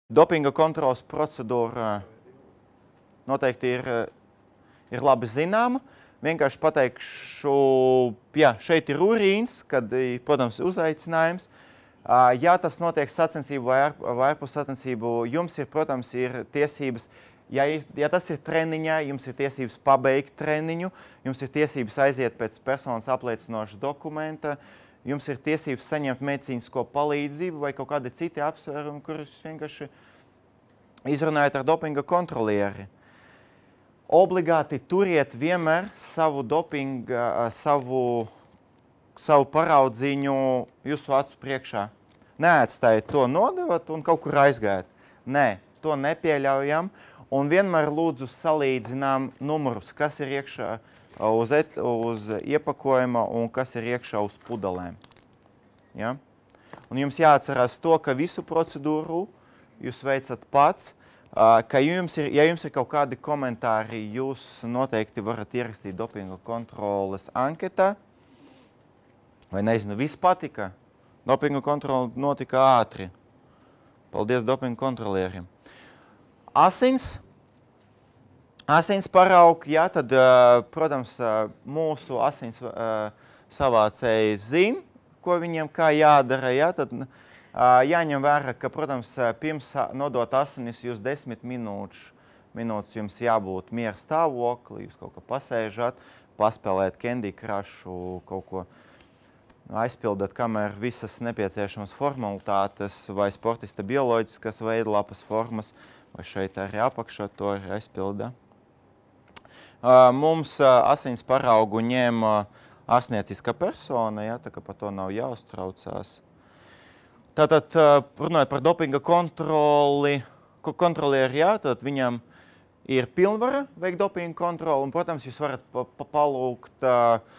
Dopinga kontrolas procedūra noteikti ir labi zināma. Vienkārši pateikšu, jā, šeit ir urīns, kad, protams, uzaicinājums. Ja tas notiek sacensību vai ārpus sacensību, jums ir, protams, ir tiesības, ja tas ir treniņā, jums ir tiesības pabeigt treniņu, jums ir tiesības aiziet pēc personas apliecinoša dokumenta, jums ir tiesības saņemt medicīnisko palīdzību vai kaut kādi citi apsvērumi, kurus vienkārši izrunājat ar dopinga kontrolieri. Obligāti turiet vienmēr savu dopinga, savu paraudzīņu jūsu acu priekšā. Neatstājiet to, nodevat un kaut kur aizgājat. Nē, to nepieļaujam. Un vienmēr lūdzu salīdzinām numurus, kas ir iekšā uz iepakojuma un kas ir iekšā uz pudelēm. Ja? Un jums jāatcerās to, ka visu procedūru jūs veicat pats, ka ja jums ir kaut kādi komentāri, jūs noteikti varat ierakstīt dopinga kontroles anketā. Vai nezinu, viss patika. Dopinga kontrole notika ātri. Paldies dopinga kontrolieriem. Asins paraugi, jā, tad, protams, mūsu asins savācēji zina, ko viņiem kā jādara, jā, tad jāņem vērā, ka, protams, pirms nodot asinis jūs 10 minūtes jums jābūt miera stāvoklī, jūs kaut ko pasēžat, paspēlēt Candy Crushu, kaut ko aizpildat, kamēr visas nepieciešamas formalitātes vai sportista bioloģiskas veidlapas formas, vai šeit arī apakšā to arī aizpilda. Mums asins paraugu ņēma ārstnieciska persona, ja, tā kā par to nav jāuztraucās. Tātad, runājot par dopinga kontrolieri, jā, tad viņam ir pilnvara veikt dopinga kontroli, un, protams, jūs varat palūgt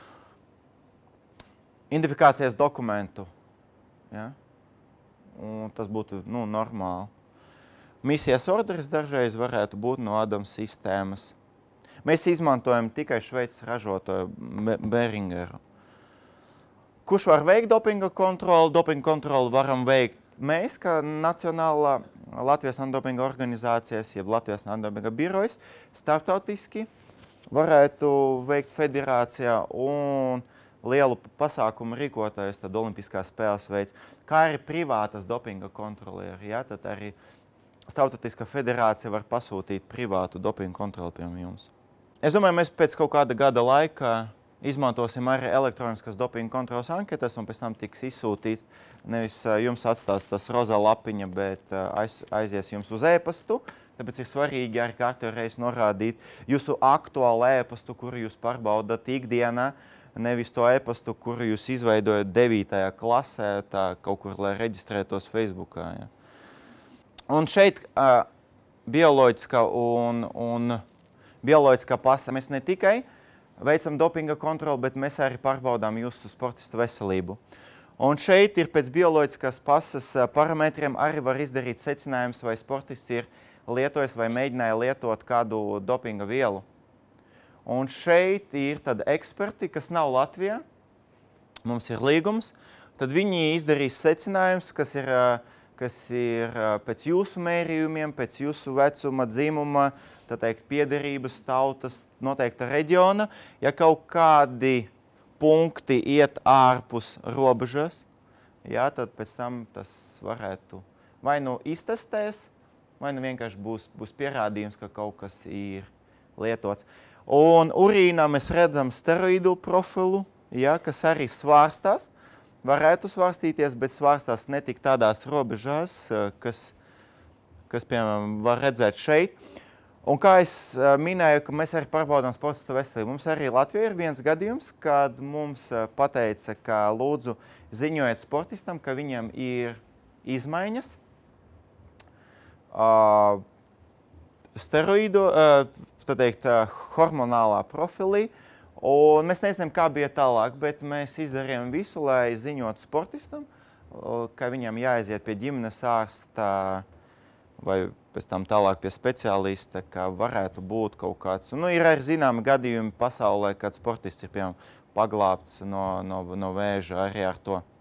identifikācijas dokumentu. Ja? Un tas būtu normāli. Misijas orderis dažreiz varētu būt no ADAM sistēmas. Mēs izmantojam tikai Šveices ražotāju Beringeru. Kurš var veikt dopinga kontroli? Dopinga kontroli varam veikt mēs, kā Nacionālā Latvijas antidopinga organizācijas, jeb Latvijas antidopinga birojas, starptautiski varētu veikt federācijā un lielu pasākumu rīkotājus, tad Olimpiskās spēles veids, kā arī privātas dopinga kontrolieri. Ja? Tad arī Starptautiskā federācija var pasūtīt privātu dopinga kontroli pie jums. Es domāju, mēs pēc kaut kāda gada laika izmantosim arī elektroniskas dopinga kontrolas anketas, un pēc tam tiks izsūtīt. Nevis jums atstās tas rozā lapiņa, bet aizies jums uz e-pastu. Tāpēc ir svarīgi arī katru reizi norādīt jūsu aktuālu e-pastu, kuru jūs pārbaudat ikdienā, nevis to e-pastu, kuru jūs izveidojat 9. klasē, tā kaut kur, lai reģistrētos Facebookā. Ja. Un šeit bioloģiskā un bioloģiskā pase mēs ne tikai veicam dopinga kontroli, bet mēs arī pārbaudām jūsu sportistu veselību. Un šeit ir pēc bioloģiskās pases parametriem arī var izdarīt secinājums, vai sportists ir lietojis vai mēģināja lietot kādu dopinga vielu. Un šeit ir tad eksperti, kas nav Latvijā, mums ir līgums, tad viņi izdarīs secinājums, kas ir pēc jūsu mērījumiem, pēc jūsu vecuma, dzimuma, tā teikt, piederības tautas, noteikta reģiona. Ja kaut kādi punkti iet ārpus robežas, ja, tad pēc tam tas varētu vai nu iztestēs, vai nu vienkārši būs pierādījums, ka kaut kas ir lietots. Un urīnā mēs redzam steroīdu profilu, ja, kas arī svārstās. Varētu svārstīties, bet svārstās ne tik tādās robežās, kas piemēram, var redzēt šeit. Un kā es minēju, ka mēs arī pārbaudām sportistu veselību. Mums arī Latvijā ir viens gadījums, kad mums pateica, ka lūdzu ziņojiet sportistam, ka viņam ir izmaiņas steroīdu, tā teikt, hormonālā profilī. Un mēs nezinām, kā bija tālāk, bet mēs izdarījām visu, lai ziņotu sportistam, ka viņam jāaiziet pie ģimenes ārsta vai pēc tam tālāk pie speciālista, ka varētu būt kaut kāds. Nu, ir arī zināmi gadījumi pasaulē, kad sportists ir, piemēram, paglābts no vēža arī ar to.